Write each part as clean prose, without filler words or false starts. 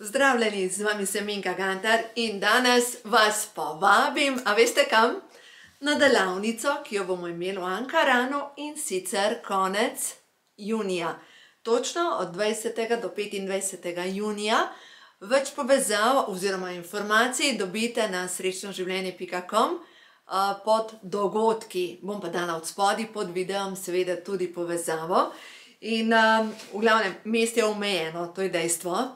Pozdravljeni, z vami sem Minka Gantar in danes vas povabim, a veste kam? Na delavnico, ki jo bomo imeli v Ankaranu in sicer konec junija. Točno od 20. do 25. junija. Več povezav oziroma informacij dobite na srečnoživljenje.com pod dogodki. Bom pa dala od spodaj pod videom seveda tudi povezavo. In v glavnem, mest je omejeno, to je dejstvo.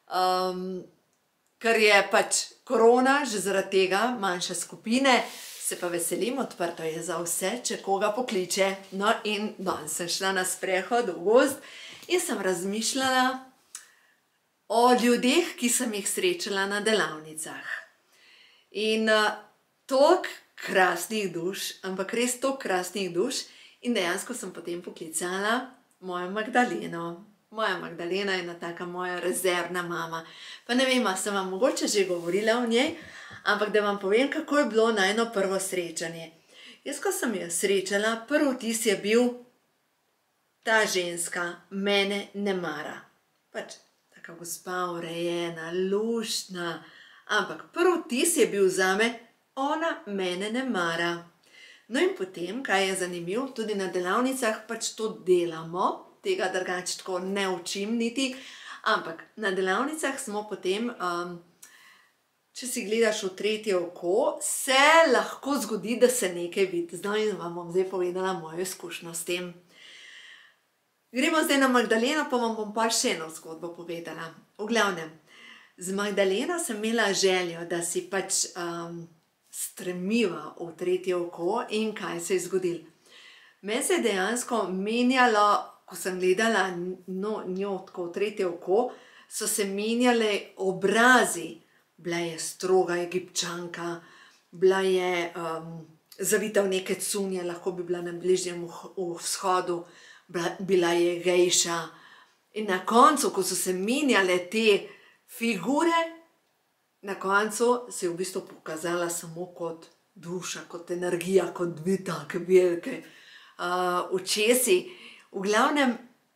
Ker je pač korona, že zaradi tega manjše skupine, se pa veselim, odprto je za vse, če koga pokliče. No in danes sem šla na sprehod v gozd in sem razmišljala o ljudeh, ki sem jih srečala na delavnicah. In toliko krasnih duš, ampak res toliko krasnih duš, in dejansko sem potem poklicala mojo Magdaleno. Moja Magdalena je ena taka moja rezervna mama. Pa ne vem, sem vam mogoče že govorila o njej, ampak da vam povem, kako je bilo najino prvo srečanje. Jaz, ko sem jo srečala, prvi vtis je bil, ta ženska mene ne mara. Pač taka gospa urejena, luštna, ampak prvi vtis je bil zame, ona mene ne mara. No in potem, kaj je zanimivo, tudi na delavnicah pač to delamo, tega drugače tako ne učim niti, ampak na delavnicah smo potem, če si gledaš v tretje oko, se lahko zgodi, da se nekaj vidi. Zdaj vam bom zdaj povedala mojo izkušnjo s tem. Gremo zdaj na Magdaleno, pa vam bom pa še eno zgodbo povedala. V glavnem, z Magdaleno sem imela željo, da si pač stremiva v tretje oko in kaj se je zgodilo. Meni se je dejansko menjalo, ko sem gledala njo tako v tretje oko, so se menjale obrazi. Bila je stroga Egipčanka, bila je zavita v neke cunje, lahko bi bila na Bližnjem vzhodu, bila je gejša. In na koncu, ko so se menjale te figure, na koncu se je v bistvu pokazala samo kot duša, kot energija, kot dve take velike očesi. V glavnem,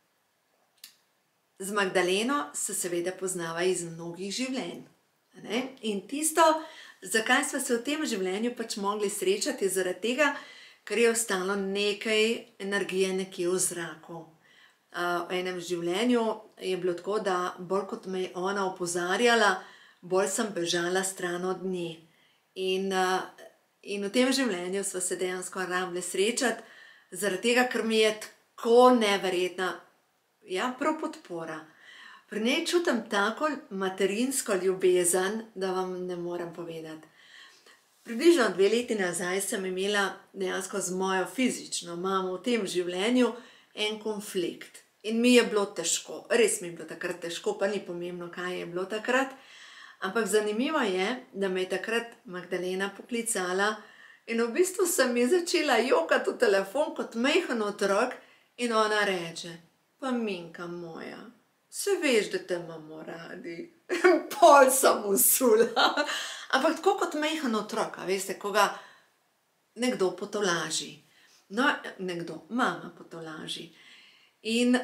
z Magdaleno se seveda poznava iz mnogih življenj. In tisto, zakaj smo se v tem življenju pač mogli srečati, je zaradi tega, ker je ostalo nekaj energije nekje v zraku. V enem življenju je bilo tako, da bolj kot me je ona opozarjala, bolj sem bežala stran od nje. In v tem življenju sva se dejansko rabili srečati, zaradi tega, ker mi je tako neverjetna, ja, prav podpora. Pri njej čutim tako materinsko ljubezen, da vam ne morem povedati. Približno 2 leti nazaj sem imela dejansko z mojo fizično mamo v tem življenju en konflikt. In mi je bilo težko, res mi je bilo takrat težko, pa ni pomembno, kaj je bilo takrat. Ampak zanimivo je, da me je takrat Magdalena poklicala in v bistvu sem mi začela jokati v telefon kot majhen otrok in ona reče, pa Minka moja, se veš, da te imamo radi. Pol sem usula. Ampak tako kot majhen otrok, veste, ko ga nekdo potolaži. No, mama potolaži. In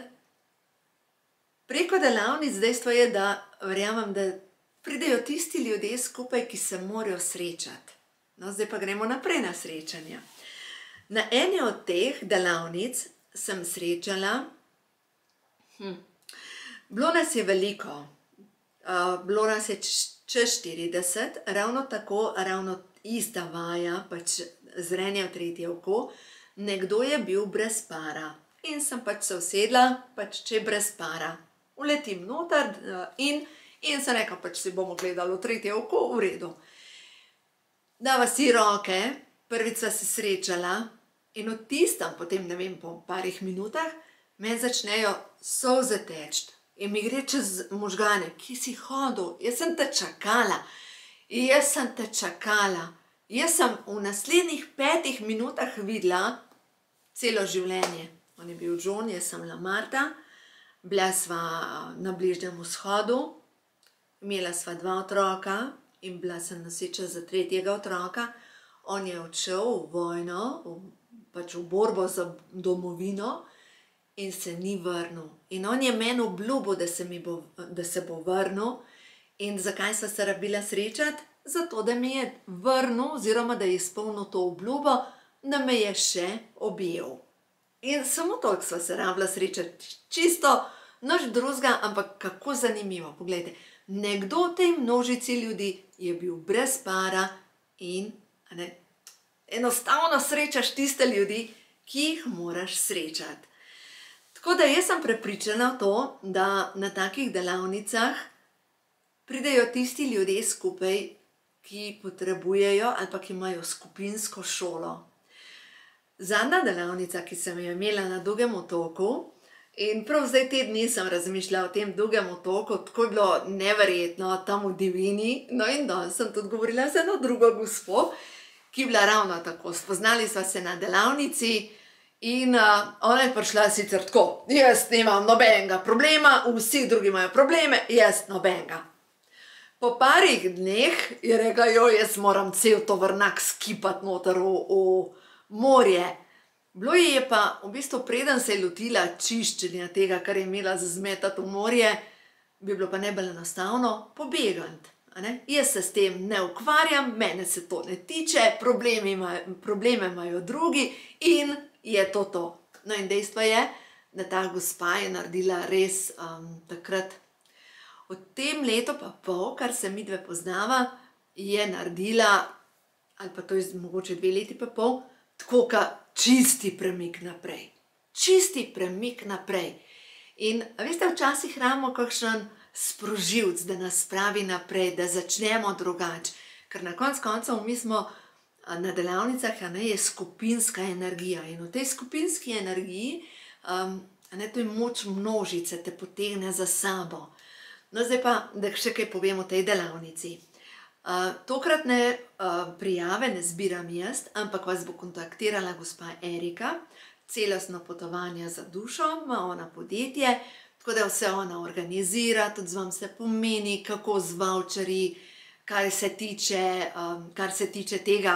preko delavnic dejstvo je, da verjamem, da pridejo tisti ljudje skupaj, ki se morajo srečati. No, zdaj pa gremo naprej na srečanja. Na eni od teh delavnic sem srečala, bilo nas je veliko, bilo nas je čez 40, ravno tako, ravno ista vaja, pač zrenje v tretje oko, nekdo je bil brez para. In sem pač se usedla, pač če je brez para. Uletim noter in sem rekla, pač si bomo gledali v tretje oko, v redu. Dava si roke, prvič sva se srečala in v tistem, potem ne vem, po parih minutah, meni začnejo solze teči in mi gre čez možgane, kje si hodil, jaz sem te čakala, jaz sem v naslednjih 5 minutah videla celo življenje. On je bil John, jaz sem bila Marta, bila sva na Bližnjem vzhodu, imela sva 2 otroka in bila sem noseča za 3. otroka. On je odšel v vojno, pač v borbo za domovino in se ni vrnil. In on je meni obljubil, da se bo vrnil In zakaj sva se rabila srečati? Zato, da mi je vrnil oziroma da je izpolnil to obljubo, da me je še objel. In samo toliko sva se rabila srečati, čisto nič drugega, ampak kako zanimivo. Poglejte, nekdo v tej množici ljudi je bil brez para in enostavno srečaš tiste ljudi, ki jih moraš srečati. Tako da jaz sem prepričana v to, da na takih delavnicah pridejo tisti ljudje skupaj, ki potrebujejo ali pa ki imajo skupinsko šolo. Zadnja delavnica, ki sem jo imela na Dugem otoku, in prav zdaj te dni sem razmišljala o tem Dugem otoku, tako je bilo neverjetno tam v divjini, no in danes sem tudi govorila z eno drugo gospo, ki je bila ravno tako. Spoznali sva se na delavnici in ona je prišla sicer tako, jaz nimam nobenega problema, vsi drugi imajo probleme, jaz nobenega. Po parih dneh je rekla, jaz moram cel tovornjak skipati noter v morje. Bilo je pa, v bistvu preden se je lotila čiščenja tega, kar je imela za zmetati v morje, bi bilo pa najbolj enostavno pobegati. Jaz se s tem ne ukvarjam, mene se to ne tiče, probleme imajo drugi in je to to. No in dejstvo je, da ta gospa je naredila res takrat. V tem letu pa pol, kar se midve poznava, je naredila, ali pa to je mogoče 2 leti pa pol, tako ka čisti premik naprej. Čisti premik naprej. In veste, včasih rabimo kakšen sprožilec, da nas spravi naprej, da začnemo drugače. Ker na koncu koncev mi smo na delavnicah, je skupinska energija. In v tej skupinski energiji, to je moč množice, te potegne za sabo. No, zdaj pa, da še kaj povem o tej delavnici. Tokratne prijave ne zbiram jaz, ampak vas bo kontaktirala gospa Erika, celostno potovanje za dušo, ima ona podjetje, tako da vse ona organizira, tudi z vam se pomeni, kako z voucherji, kar se tiče tega,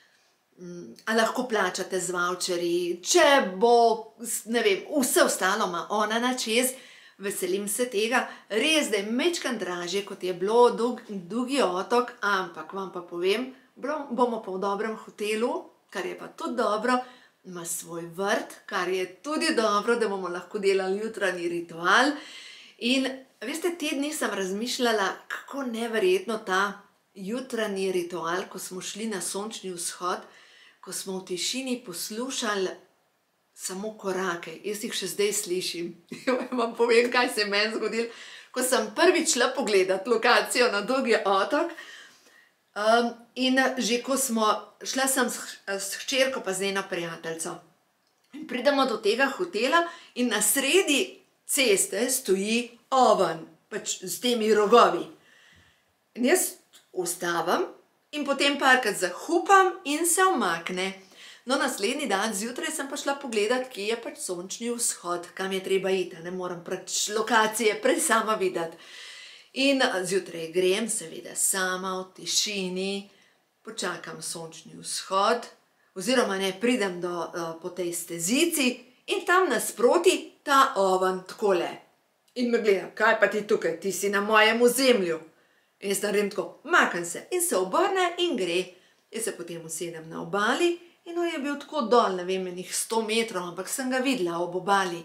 a lahko plačate z voucherji, če bo, ne vem, vse ostalo ima ona na čez. Veselim se tega, res da je majčkeno dražje, kot je bilo Dugi otok, ampak vam pa povem, bomo pa v dobrem hotelu, kar je pa tudi dobro, ima svoj vrt, kar je tudi dobro, da bomo lahko delali jutranji ritual. In veste, te dni sem razmišljala, kako neverjetno ta jutranji ritual, ko smo šli na sončni vzhod, ko smo v tišini poslušali samo korake, jaz jih še zdaj slišim. Vam povem, kaj se je meni zgodilo. Ko sem prvič šla pogledat lokacijo na Dugi otok in že ko šla sem s hčerko pa z njeno prijateljico. In pridemo do tega hotela in na sredi ceste stoji oven, pač s temi rogovi. In jaz ustavim in potem parkrat zahupam in se umakne. No, naslednji dan zjutraj sem pa šla pogledat, kje je pač sončni vzhod, kam je treba iti, ne moram pač lokacije prej sama videti. In zjutraj grem, seveda sama v tišini, počakam sončni vzhod, oziroma ne, pridem po tej stezici in tam nasproti ta oven takole. In me gleda, kaj pa ti tukaj, ti si na mojem ozemlju. In jaz naredim tako, makam se in se obrne in gre. Jaz se potem usedem na obali. In on je bil tako dol, ne vem, enih 100 metrov, ampak sem ga videla ob obali.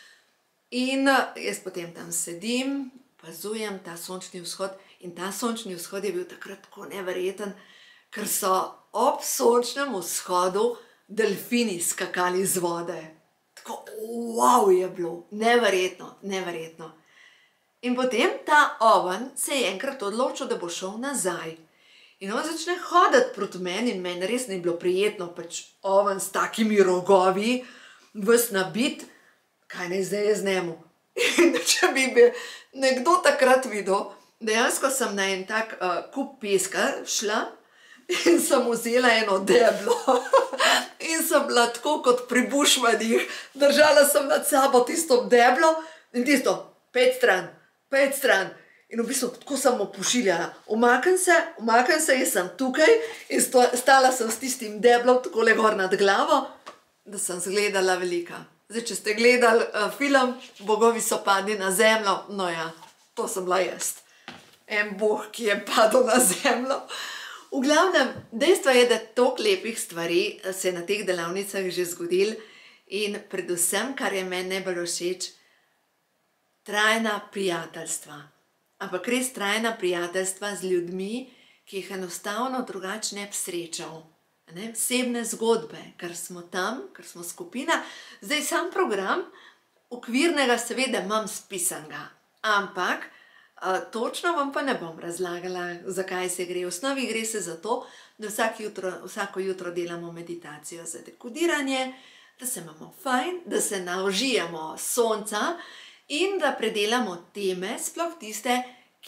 In jaz potem tam sedim, opazujem ta sončni vzhod in ta sončni vzhod je bil takrat tako neverjeten, ker so ob sončnem vzhodu delfini skakali z vode. Tako wow je bilo, neverjetno, neverjetno. In potem ta oven se je enkrat odločil, da bo šel nazaj. In on začne hoditi proti meni in meni res ni bilo prijetno, pač oven s takimi rogovi, ves nabit, kaj naj zdaj je z njemu. In če bi me nekdo takrat videl, dejansko sem na en tak kup peska šla in sem vzela eno deblo in sem bila tako kot pri bušmanih, držala sem nad sabo tisto deblo in tisto, 5 stran, 5 stran. In v bistvu tako sem mu pošiljala, umaknem se, jaz sem tukaj in stala sem s tistim deblom takole gor nad glavo, da sem zgledala velika. Zdaj, če ste gledali film Bogovi so padli na zemljo, no ja, to sem bila jaz. en Bog, ki je padel na zemljo. V glavnem, dejstvo je, da toliko lepih stvari se je na teh delavnicah že zgodilo in predvsem, kar je meni najbolj všeč, trajna prijateljstva. Ampak res trajna prijateljstva z ljudmi, ki jih enostavno drugače ne bi srečal. Osebne zgodbe, ker smo tam, ker smo skupina. Zdaj sam program, okvirnega seveda imam spisanega, ampak točno vam pa ne bom razlagala, zakaj se gre. V osnovi gre se za to, da vsako jutro delamo meditacijo za dekodiranje, da se imamo fajn, da se naužijemo sonca in da predelamo teme, sploh tiste,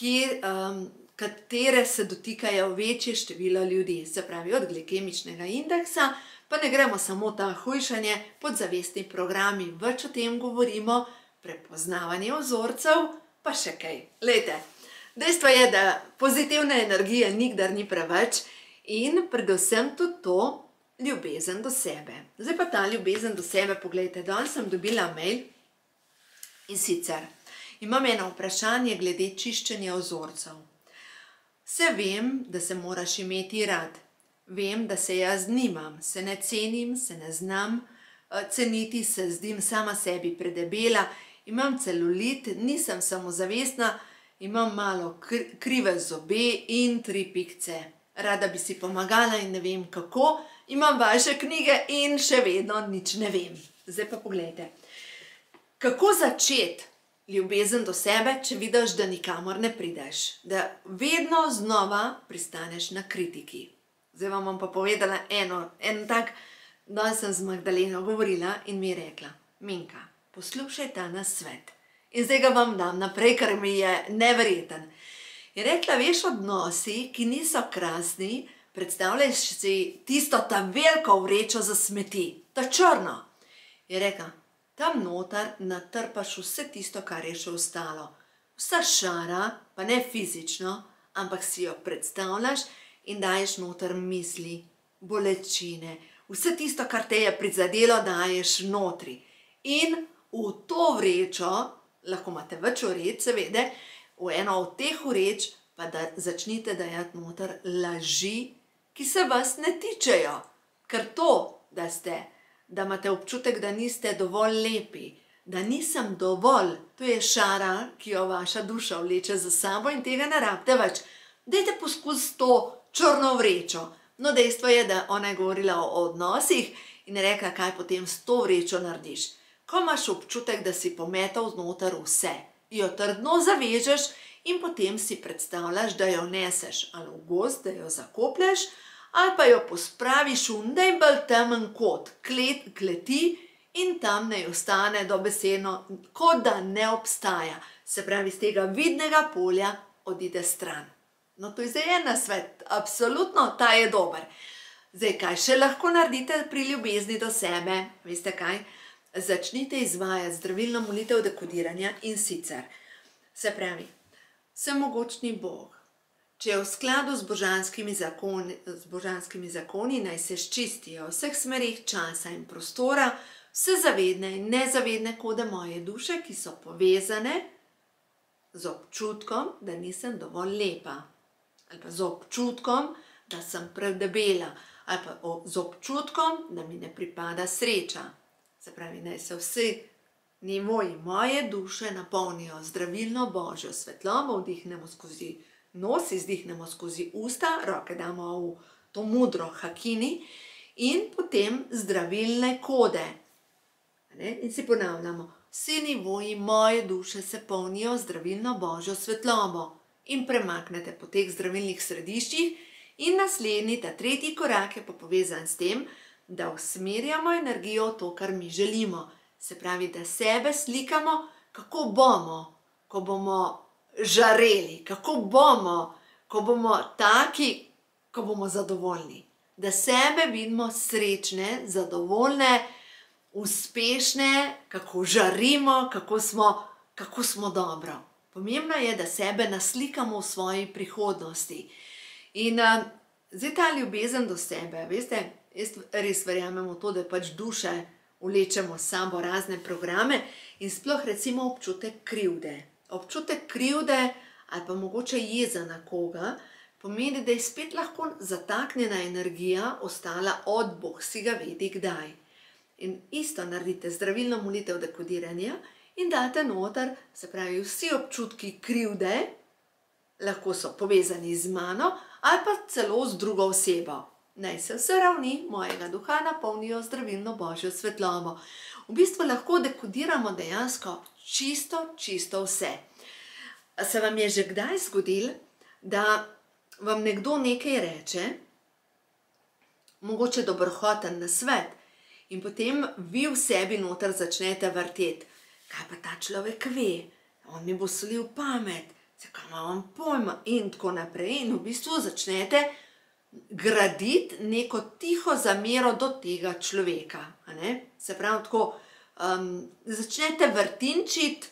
katere se dotikajo večje število ljudi, se pravi od glikemičnega indeksa, pa ne gremo samo ta hujšanje, podzavestni programi, več o tem govorimo, prepoznavanje vzorcev, pa še kaj. Glejte, dejstvo je, da pozitivne energije nikdar ni preveč in predvsem tudi to ljubezen do sebe. Zdaj pa ta ljubezen do sebe, poglejte, danes sem dobila mail in sicer imam eno vprašanje glede čiščenja vzorcev. Vse vem, da se moraš imeti rad. Vem, da se jaz nimam, se ne cenim, se ne znam ceniti, se zdim sama sebi predebela, imam celulit, nisem samozavestna, imam malo krive zobe in 3 pikce. Rada bi si pomagala in ne vem kako, imam vaše knjige in še vedno nič ne vem. Zdaj pa poglejte. Kako začeti ljubezen do sebe, če vidiš, da nikamor ne prideš? Da vedno znova pristaneš na kritiki. Zdaj vam bom pa povedala en tak, da sem z Magdaleno govorila in mi je rekla, Minka, poslušaj ta nasvet. In zdaj ga vam dam naprej, ker mi je neverjeten. Je rekla, veš, odnosi, ki niso krasni, predstavljaj si tisto ta veliko vrečo za smeti, ta črno. Je rekla, tam noter natrpaš vse tisto, kar je še ostalo. Vsa šara, pa ne fizično, ampak si jo predstavljaš in daješ noter misli, bolečine, vse tisto, kar te je prizadelo, daješ notri. In v to vrečo, lahko imate več vreč, seveda, v eno od teh vreč pa da začnite dajati noter laži, ki se vas ne tičejo. Ker to, da imate občutek, da niste dovolj lepi, da nisem dovolj, to je šara, ki jo vaša duša vleče za sabo in tega ne rabite več. Dajte poskus to črno vrečo. No, dejstvo je, da ona je govorila o odnosih in je rekla, kaj potem s to vrečo narediš. Ko imaš občutek, da si pometal znotraj vse, jo trdno zavežeš in potem si predstavljaš, da jo neseš ali v gozd, da jo zakoplješ, ali pa jo pospraviš v najbolj temen kot kleti in tam naj ostane dobesedno, kot da ne obstaja. Se pravi, z tega vidnega polja odide stran. No, to je zdaj en nasvet, absolutno, ta je dober. Zdaj, kaj še lahko naredite pri ljubezni do sebe? Veste kaj? Začnite izvajati zdravilno molitev dekodiranja in sicer, se pravi, vsemogočni Bog, če je v skladu z božanskimi zakoni, naj se ščistijo v vseh smerih časa in prostora, vse zavedne in nezavedne kode moje duše, ki so povezane z občutkom, da nisem dovolj lepa, ali pa z občutkom, da sem predebela, ali pa z občutkom, da mi ne pripada sreča. Se pravi, naj se vsi nivoji moje duše napolnijo zdravilno božjo svetlobo, vdihnemo skozi nos, izdihnemo skozi usta, roke damo v to modro hakini in potem zdravilne kode. In si ponavljamo, vsi nivoji moje duše se polnijo zdravilno božjo svetlobo in premaknete po teh zdravilnih središčih in naslednji, ta tretji korak je pa povezan s tem, da usmerjamo energijo v to, kar mi želimo. Se pravi, da sebe slikamo, kako bomo, ko bomo žareli, kako bomo, ko bomo taki, ko bomo zadovoljni. Da sebe vidimo srečne, zadovoljne, uspešne, kako žarimo, kako smo dobro. Pomembno je, da sebe naslikamo v svoji prihodnosti. In zdaj ta ljubezen do sebe, veste, jaz res verjamem v to, da pač duše vlečemo s sabo razne programe in sploh recimo občutek krivde. Občutek krivde ali pa mogoče jeza na koga, pomeni, da je spet lahko zataknjena energija ostala od Bog si ga vedi kdaj. In isto naredite zdravilno molitev dekodiranja in date noter, se pravi, vsi občutki krivde, lahko so povezani z mano ali pa celo z drugo osebo. Naj se vse ravni mojega duha napolnijo zdravilno božjo svetlobo. V bistvu lahko dekodiramo dejansko čisto vse. Se vam je že kdaj zgodilo, da vam nekdo nekaj reče, mogoče dobrohoten nasvet, in potem vi v sebi noter začnete vrteti, kaj pa ta človek ve, on mi bo solil pamet, zakaj imam pojma in tako naprej, in v bistvu začnete graditi neko tiho zamero do tega človeka. Se pravi tako, začnete vrtinčiti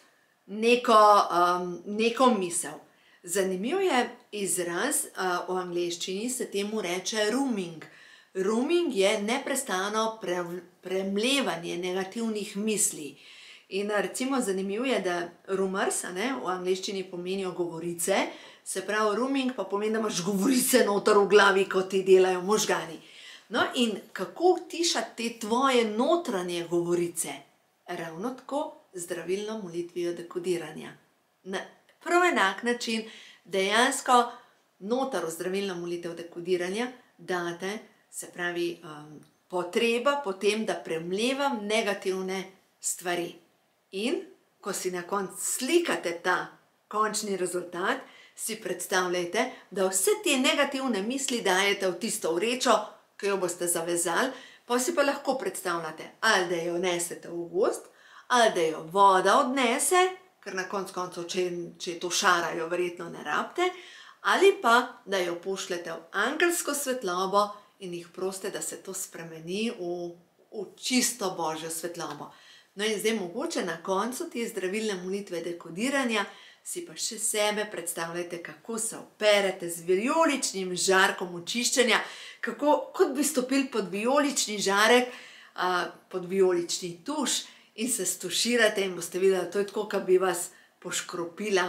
neko misel. Zanimiv je izraz, v angleščini se temu reče rooming. Rooming je neprestano premlevanje negativnih misli. In recimo zanimiv je, da roomers, v angleščini pomenijo govorice, se pravi rooming pa pomeni, da imaš govorice noter v glavi, kot ti delajo možgani. No in kako utišati te tvoje notranje govorice? Ravno tako zdravilno molitvijo dekodiranja. Na prav enak način dejansko noter v zdravilno molitev dekodiranja date, se pravi, potreba potem, da premlevam negativne stvari. In ko si na koncu slikate ta končni rezultat, si predstavljajte, da vse te negativne misli dajete v tisto vrečo, ki jo boste zavezali, pa si pa lahko predstavljate, ali da jo nesete v gozd, ali da jo voda odnese, ker na koncu, če to šarajo, verjetno ne rabite, ali pa, da jo pošljete v angelsko svetlobo in jih prosite, da se to spremeni v čisto božjo svetlobo. No in zdaj mogoče na koncu te zdravilne molitve dekodiranja si pa še sebe predstavljajte, kako se operete z vijoličnim žarkom očiščenja, kot bi stopili pod vijolični žarek, pod vijolični tuš in se stuširate in boste videli, da to je tako, kot bi vas poškropila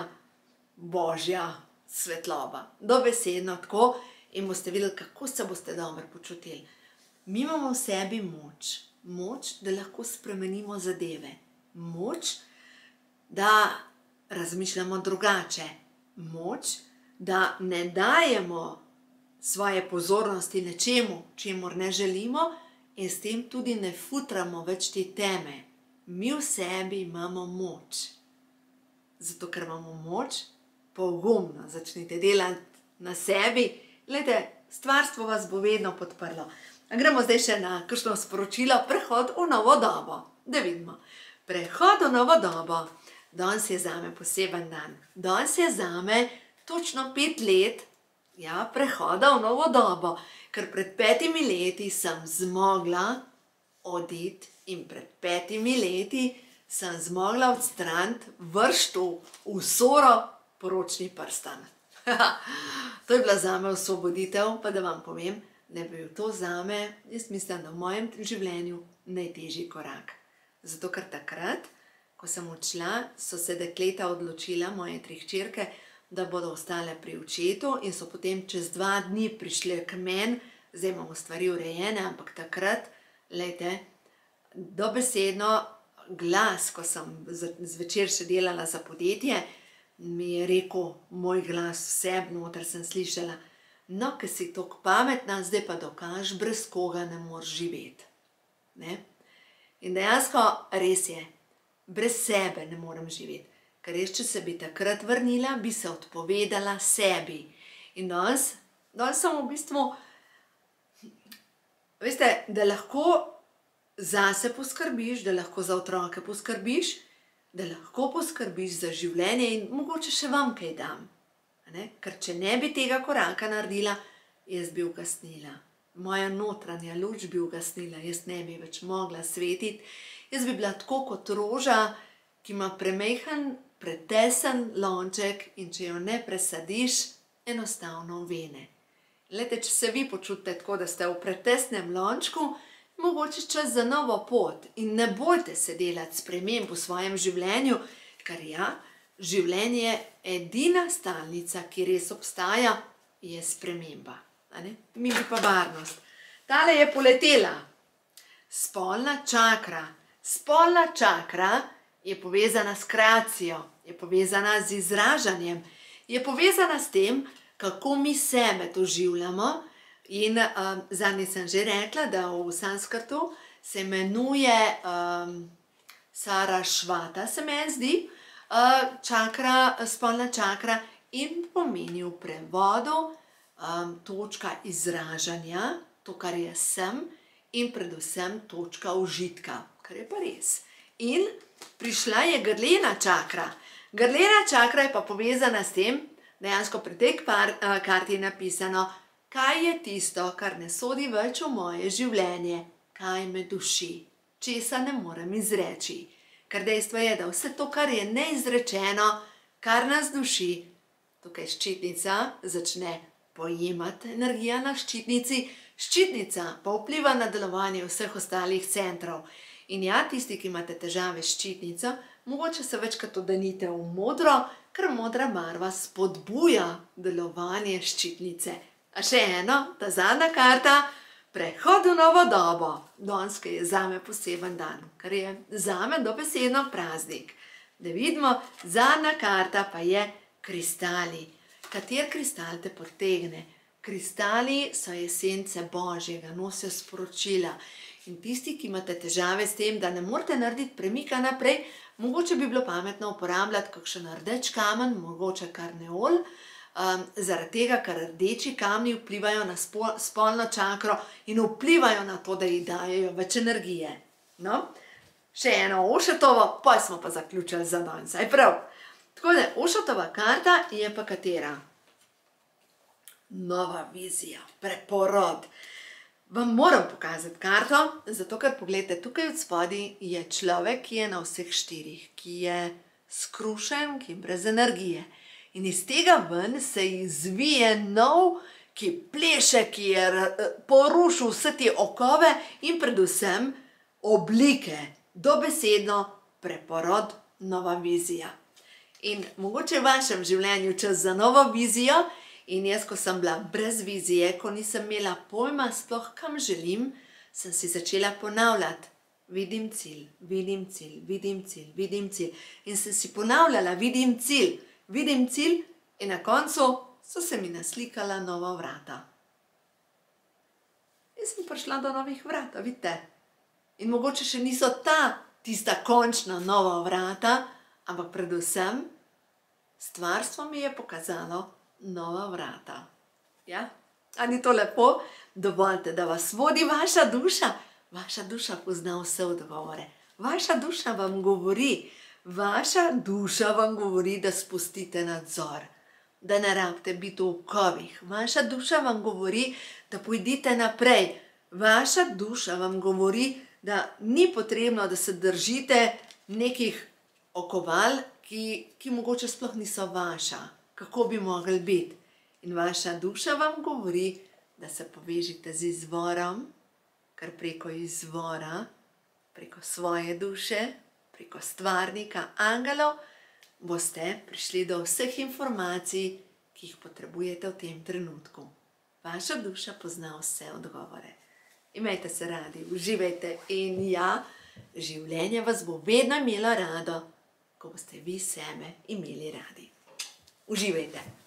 božja svetloba. Dobesedno tako in boste videli, kako se boste dobro počutili. Mi imamo v sebi moč, da lahko spremenimo zadeve. Moč, da razmišljamo drugače. Moč, da ne dajemo svoje pozornosti nečemu, čemur ne želimo in s tem tudi ne futramo več te teme. Mi v sebi imamo moč. Zato, ker imamo moč, pogumno začnite delati na sebi. Glejte, stvarstvo vas bo vedno podprlo. Gremo zdaj še na kakšno sporočilo, prehod v novo dobo. Da vidimo. Prehod v novo dobo. Danes je zame poseben dan. Danes je zame točno 5 let prehoda v novo dobo. Ker pred 5 leti sem zmogla oditi in pred 5 leti sem zmogla odstraniti vrštu v soro poročni prstan. To je bila zame osvoboditev, pa da vam povem, da je bil to zame, jaz mislim, da v mojem življenju najtežji korak. Zato, ker takrat, ko sem odšla, so se dekleta odločila, moje 3 hčerke, da bodo ostale pri očetu in so potem čez 2 dni prišle k meni, zdaj imamo stvari urejene, ampak takrat, glejte, dobesedno glas, ko sem zvečer še delala za podjetje, mi je rekel moj glas vseb, noter sem slišala, no, ker si toliko pametna, zdaj pa dokaž, brez koga ne moreš živeti. In dejansko res je, brez sebe ne morem živeti. Ker res, če se bi takrat vrnila, bi se odpovedala sebi. In danes sem v bistvu, veste, da lahko zase poskrbiš, da lahko za otroke poskrbiš, da lahko poskrbiš za življenje in mogoče še vam kaj dam. Ker če ne bi tega koraka naredila, jaz bi ugasnila. Moja notranja luč bi ugasnila, jaz ne bi več mogla svetiti. Jaz bi bila tako kot roža, ki ima premajhen, pretesen lonček in če jo ne presadiš, enostavno uvene. Glejte, če se vi počutite tako, da ste v pretesnem lončku, mogoče čas za novo pot in ne bojte se delati sprememb v svojem življenju, ker življenje edina stalnica, ki res obstaja, je sprememba. Mi bi pa varnost. Tale je poletela. Spolna čakra. Spolna čakra je povezana s kreacijo, je povezana z izražanjem, je povezana s tem, kako mi sebe doživljamo. In zadnjič sem že rekla, da v sanskrtu se imenuje Sarasvata, se meni zdi, čakra, spolna čakra, in pomeni v prevodu točka izražanja, to, kar jaz sem, in predvsem točka užitka, kar je pa res. In prišla je grlena čakra. Grlena čakra je pa povezana s tem, dejansko pri tej karti je napisano, kaj je tisto, kar ne sodi več v moje življenje, kaj me duši, česa ne morem izreči. Ker dejstvo je, da vse to, kar je neizrečeno, kar nas duši, tukaj ščitnica začne pojemati energija na ščitnici, ščitnica pa vpliva na delovanje vseh ostalih centrov. In ja, tisti, ki imate težave s ščitnico, mogoče se večkrat odenite v modro, ker modra barva spodbuja delovanje ščitnice. A še eno, ta zadnja karta, prehod v novo dobo. Danes je zame poseben dan, ker je zame dobesedno praznik. Da vidimo, zadnja karta pa je kristali. Kater kristal te potegne? Kristali so esence Božjega, nosijo sporočila. In tisti, ki imate težave s tem, da ne morete narediti premika naprej, mogoče bi bilo pametno uporabljati kakšen rdeč kamen, mogoče karneol, zaradi tega, ker rdeči kamni vplivajo na spolno čakro in vplivajo na to, da ji dajejo več energije. No, še eno Ošetovo, pa smo pa zaključili za danes, aj prav. Tako da, Ošetova karta je pa katera? Nova vizija, preporod. Vam moram pokazati karto, zato ker pogledajte, tukaj od spodaj je človek, ki je na vseh štirih, ki je skrušen, ki je brez energije. In iz tega ven se izvije nov, ki pleše, ki je porušil vse te okove in predvsem oblike, dobesedno preporod, nova vizija. In mogoče v vašem življenju čas za novo vizijo, in jaz, ko sem bila brez vizije, ko nisem imela pojma sploh, kam želim, sem si začela ponavljati. Vidim cilj, vidim cilj, vidim cilj, vidim cilj. In sem si ponavljala, vidim cilj, in na koncu so se mi naslikala nova vrata. In sem prišla do novih vrat, vidite. In mogoče še niso tista končna nova vrata, ampak predvsem stvarstvo mi je pokazalo nova vrata. Ja? A ni to lepo? Dovolite, da vas vodi vaša duša. Vaša duša pozna vse odgovore. Vaša duša vam govori, da spustite nadzor, da ne rabite biti v okovih. Vaša duša vam govori, da pojdite naprej. Vaša duša vam govori, da ni potrebno, da se držite nekih okoval, ki mogoče sploh niso vaša. Kako bi mogli biti? In vaša duša vam govori, da se povežite z izvorom, ker preko izvora, preko svoje duše, preko stvarnika, angelov, boste prišli do vseh informacij, ki jih potrebujete v tem trenutku. Vaša duša pozna vse odgovore. Imejte se radi, uživajte in ja, življenje vas bo vedno imelo rado, ko boste vi sebe imeli radi. Uživajte!